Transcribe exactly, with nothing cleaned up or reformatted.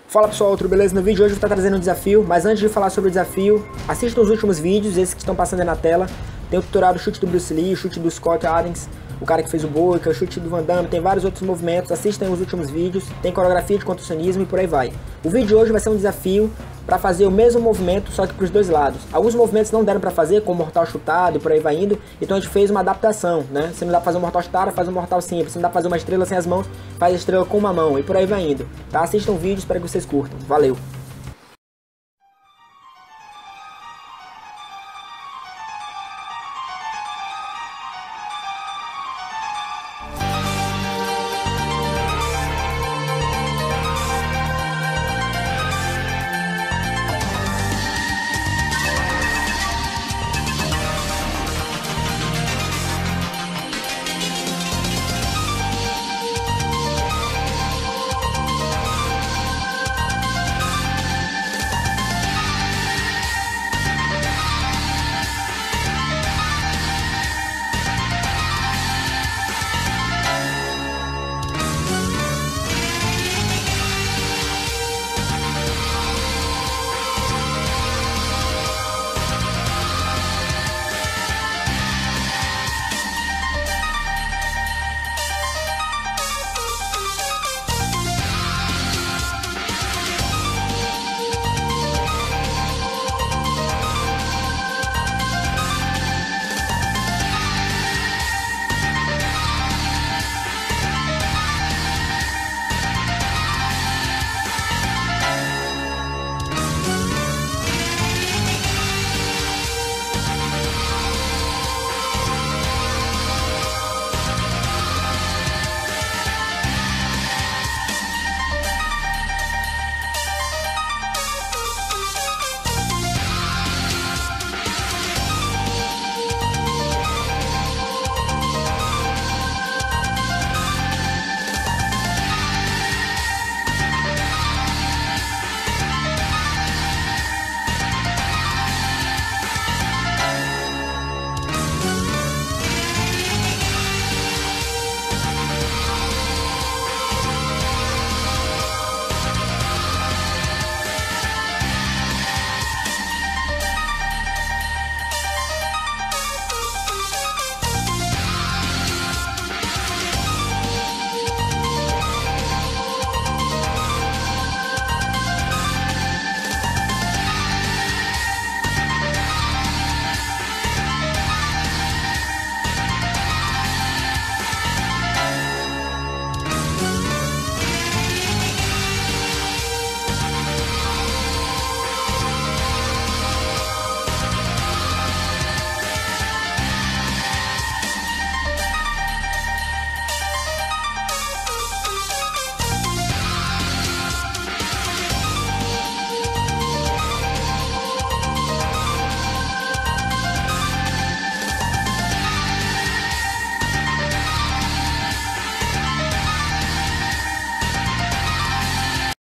Fala pessoal, tudo beleza? No vídeo de hoje eu vou estar trazendo um desafio, mas antes de falar sobre o desafio, assista os últimos vídeos, esses que estão passando aí na tela. Tem o tutorial do chute do Bruce Lee, o chute do Scott Adams, o cara que fez o Boica, o chute do Van Damme, tem vários outros movimentos, assistam os últimos vídeos, tem coreografia de contorcionismo e por aí vai. O vídeo de hoje vai ser um desafio para fazer o mesmo movimento, só que para os dois lados. Alguns movimentos não deram para fazer, como mortal chutado e por aí vai indo, então a gente fez uma adaptação, né? Se não dá para fazer um mortal chutado, faz um mortal simples. Se não dá para fazer uma estrela sem as mãos, faz a estrela com uma mão e por aí vai indo. Tá? Assistam o vídeo, espero que vocês curtam. Valeu!